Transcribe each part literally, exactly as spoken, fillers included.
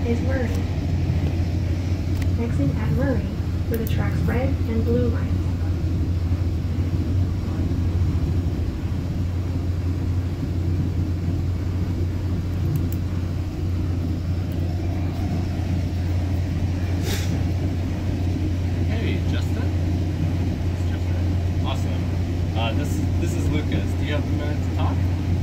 is Murray. Exit at Murray for the track's red and blue lines. Hey, Justin? It's Justin. Awesome. Uh, this, this is Lucas. Do you have a minute to talk?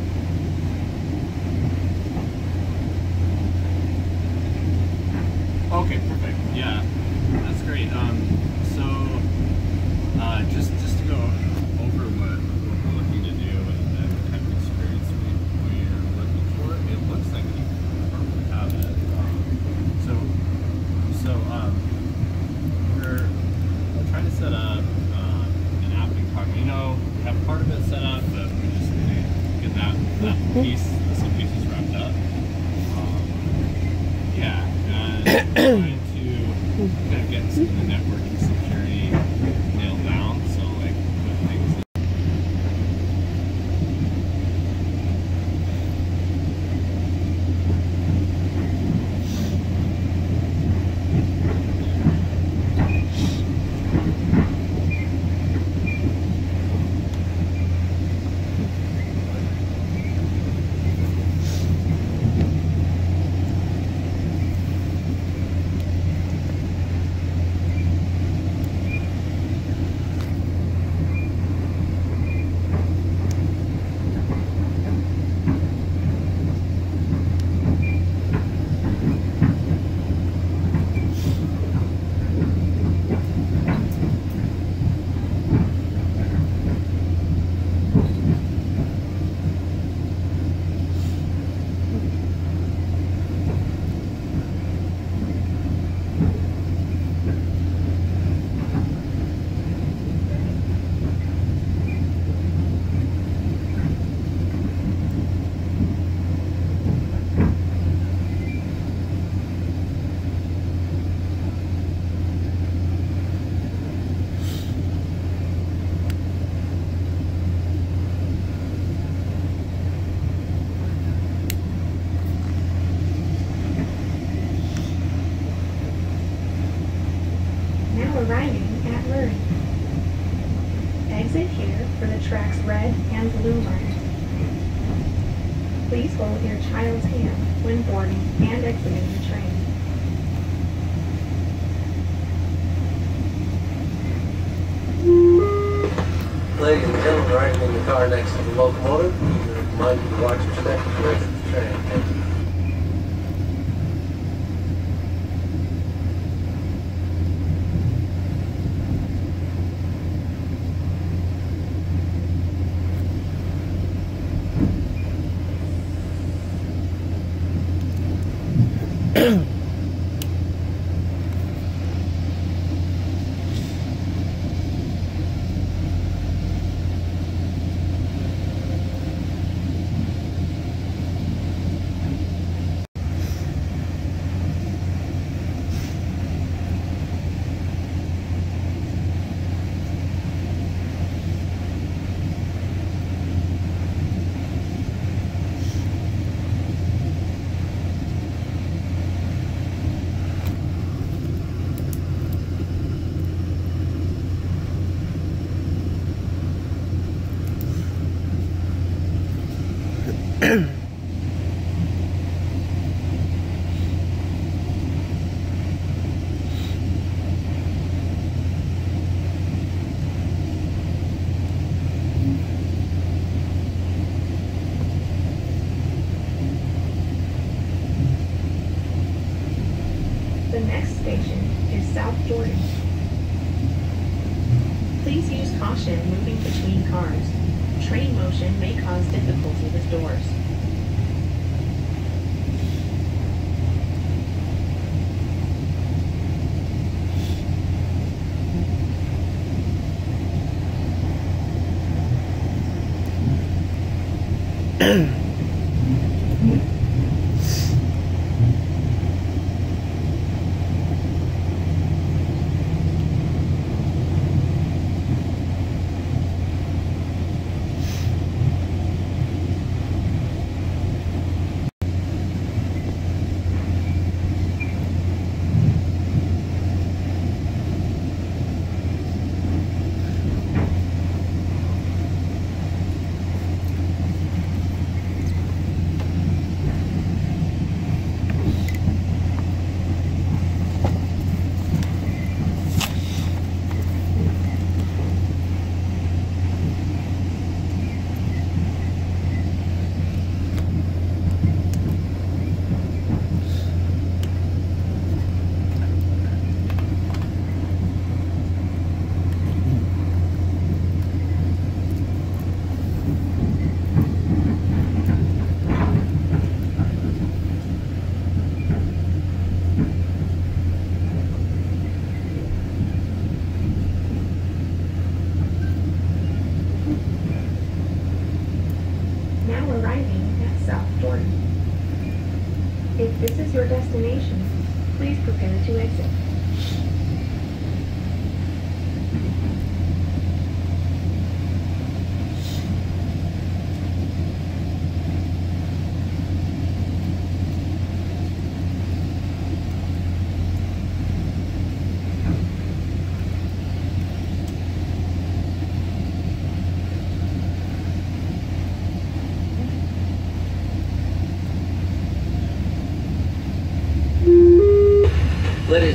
Okay, perfect. Yeah, that's great. Um, so, uh, just just to go over what, what we're looking to do and, and the kind of experience we, we're looking for, it looks like we probably have it. Um, so, so um, we're, we're trying to set up uh, an app in Cognigy. You know, we have part of it set up, but we just need to get that, that piece, some pieces wrapped up. Um, yeah. And trying to kind of get some of the networking security nailed down, so like put things Arriving at Murray. Exit here for the track's red and blue lines. Please hold your child's hand when boarding and exiting the train. Ladies and gentlemen, riding in the car next to the locomotive, we remind you to watch your step as you exit the train. Thank you. The next station is South Jordan. Please use caution moving between cars. Train motion may cause difficulty with doors.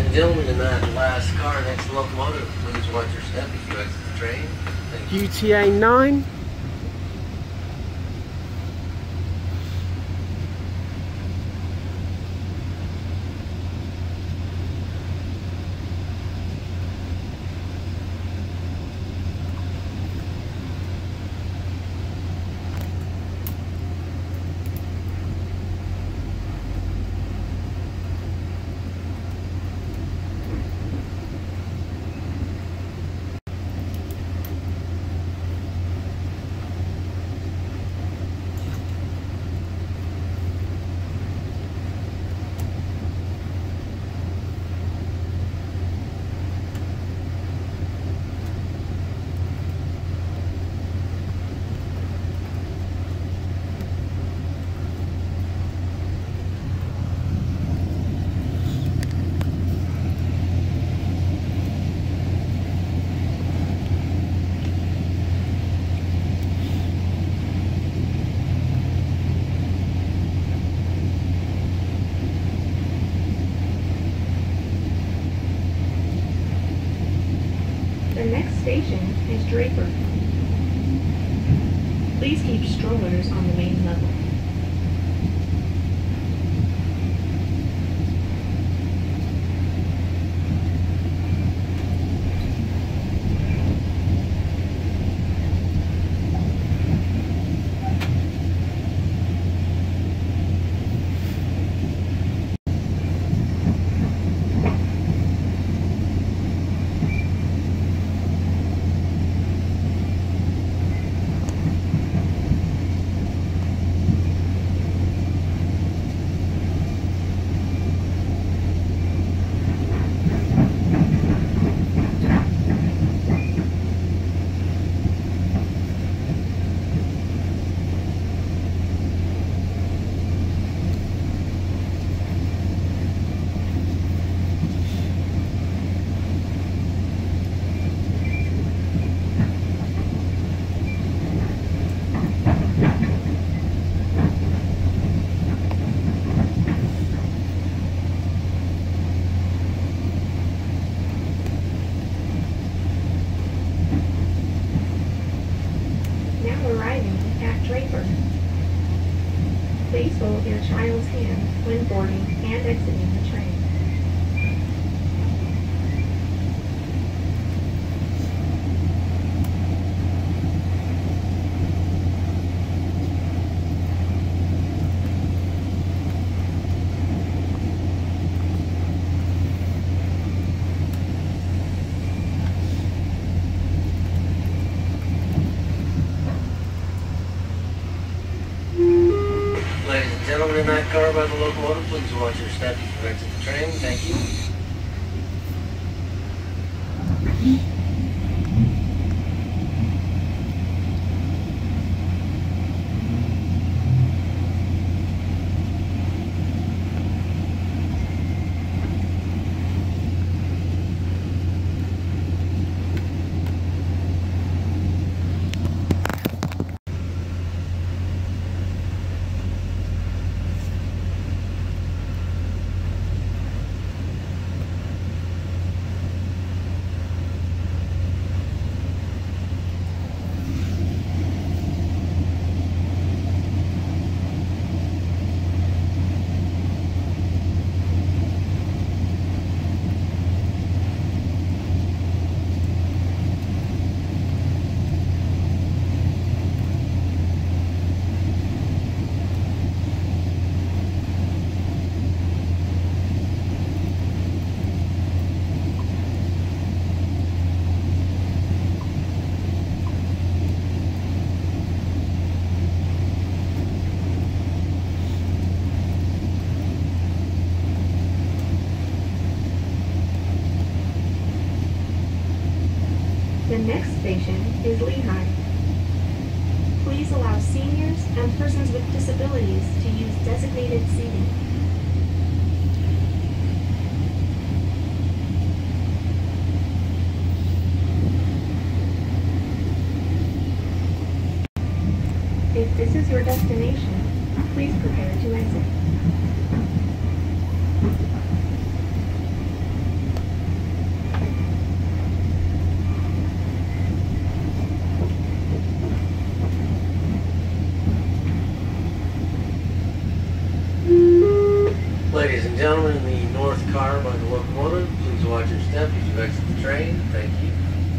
Ladies and gentlemen, in that last car next to the locomotive, please watch your step as you exit the train. Thank you. U T A nine. The next station is Draper. Please keep strollers on the main level. Please hold your child's hand when boarding and exiting the train. Ladies and gentlemen, in that car by the locomotive, please watch your step as you exit the train. Thank you. The next station is Lehigh. Please allow seniors and persons with disabilities to use designated seating. If this is your destination, please prepare to exit. watch your step as you exit the train. Thank you.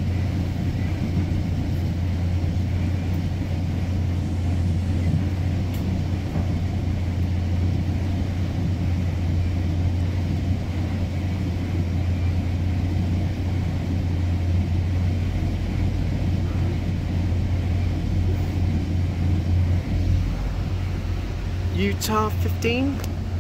Utah fifteen.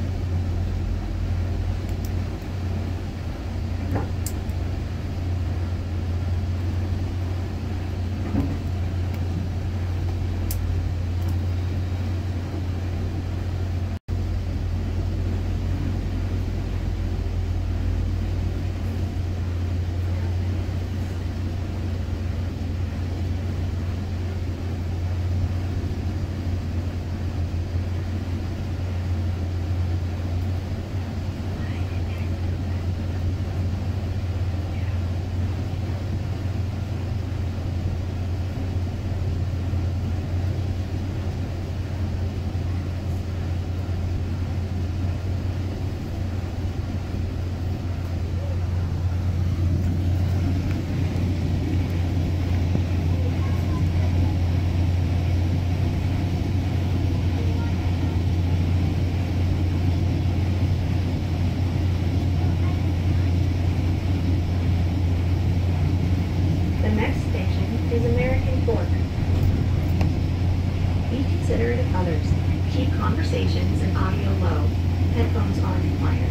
Conversations and audio low. Headphones are required.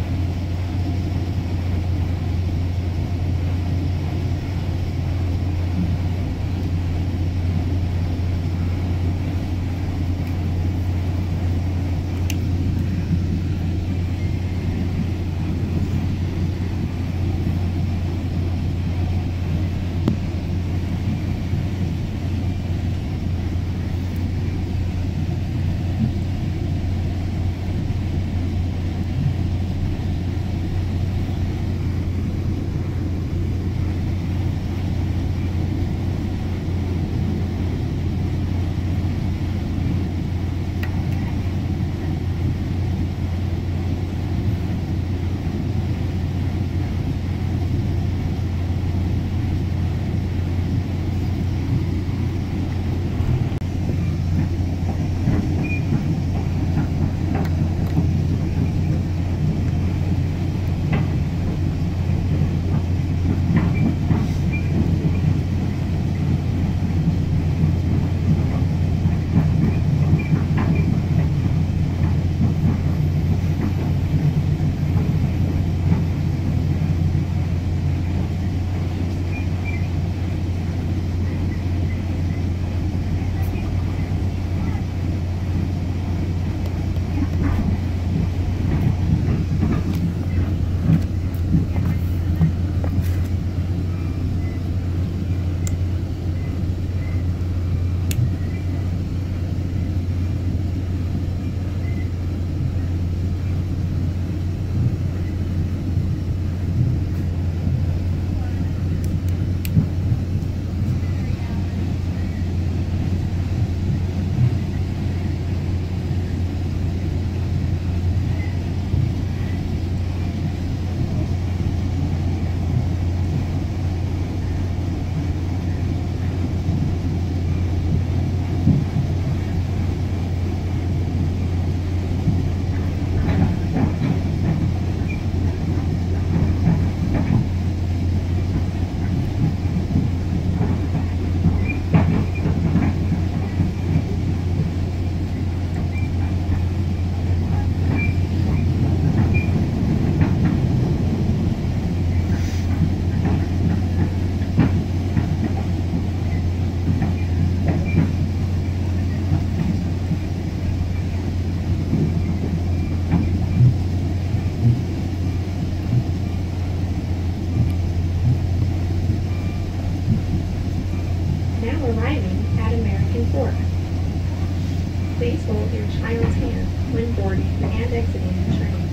Please hold your child's hand when boarding and exiting the train.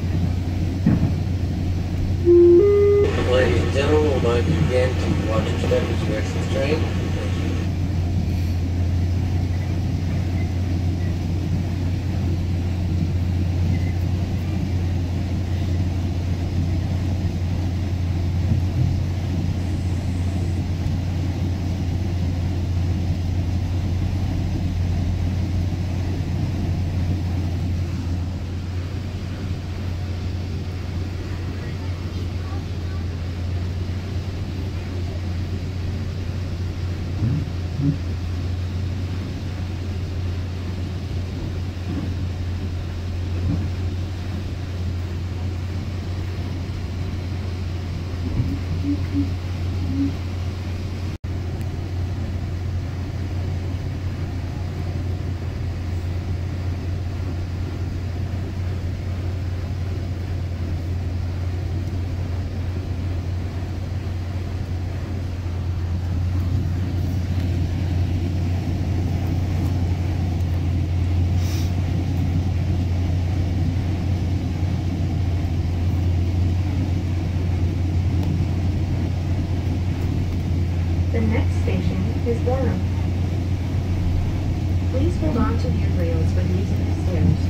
Ladies and gentlemen, we'll remind you again to watch your step as you exit the train. Thank you. The next station is Borum. Please hold on to handrails when using the stairs.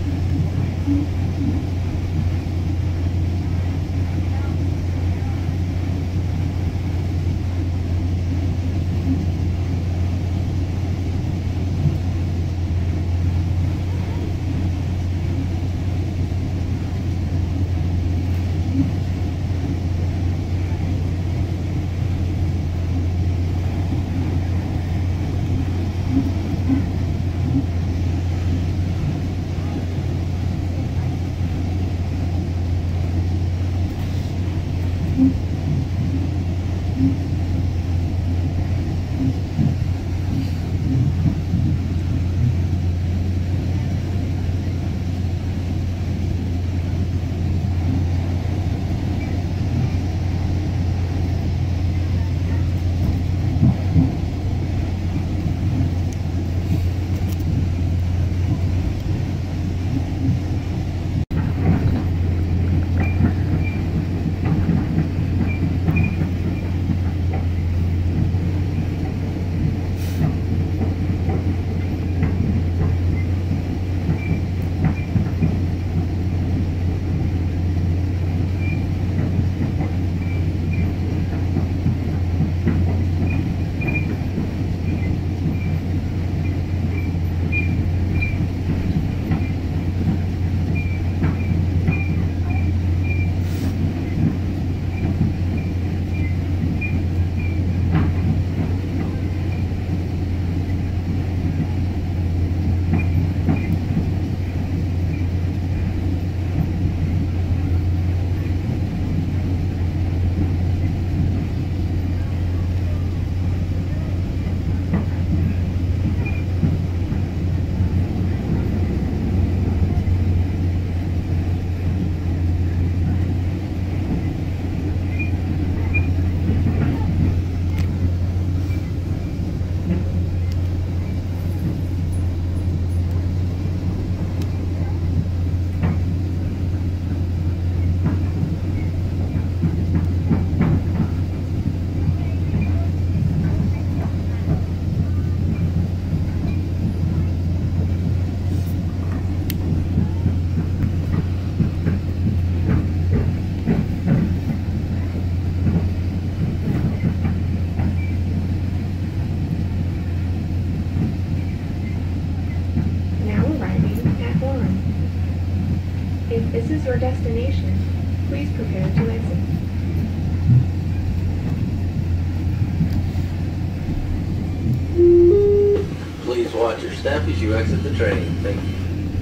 If this is your destination, please prepare to exit. Please watch your step as you exit the train. Thank you.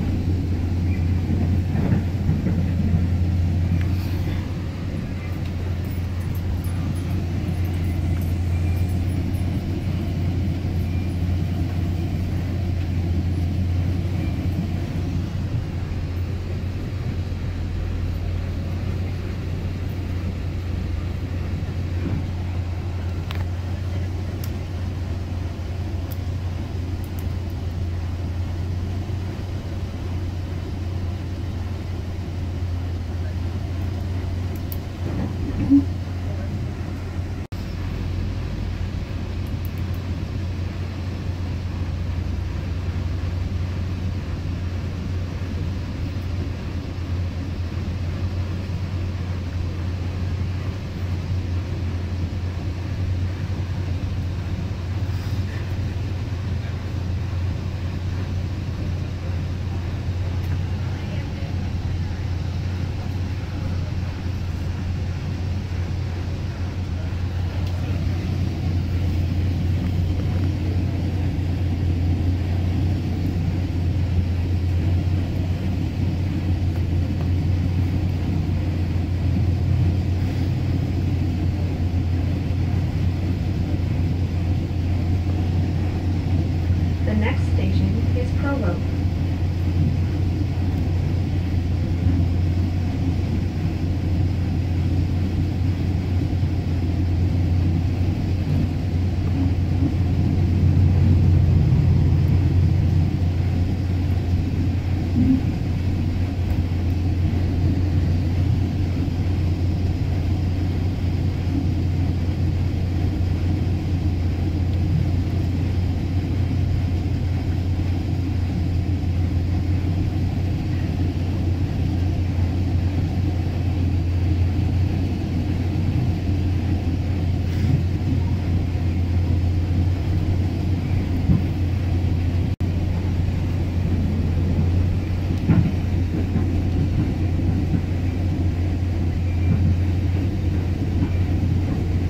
The next station is Provo.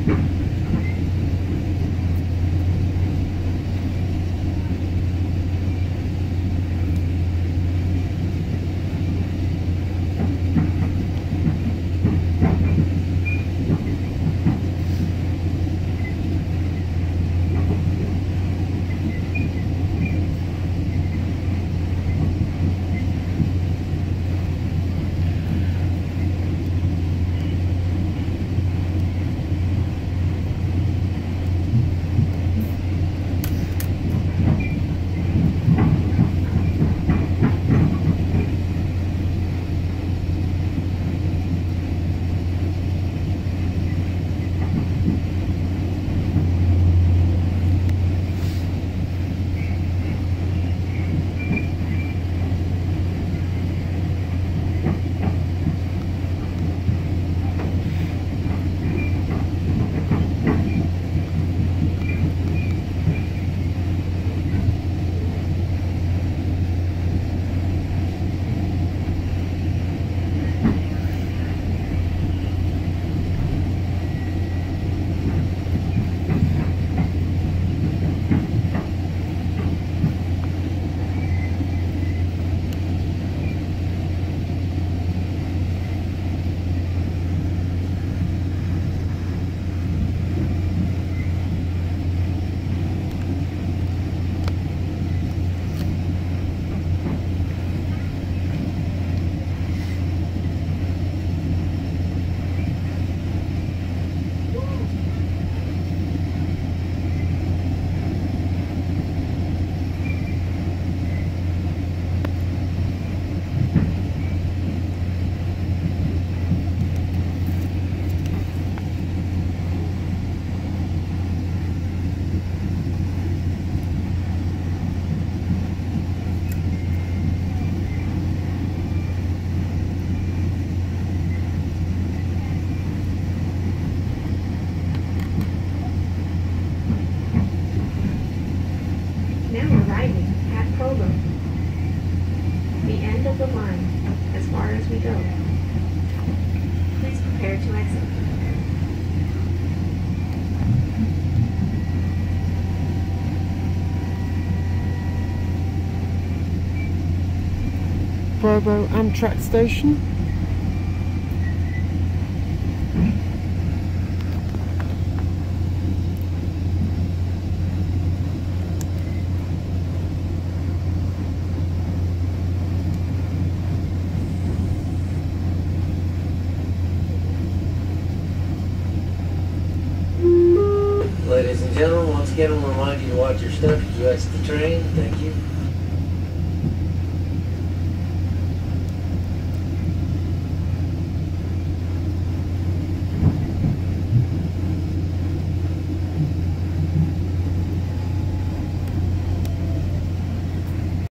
Now arriving at Provo. The end of the line, as far as we go. Please prepare to exit. Provo Amtrak station. Ladies and gentlemen, once again, I want to remind you to watch your step as you exit the train. Thank you.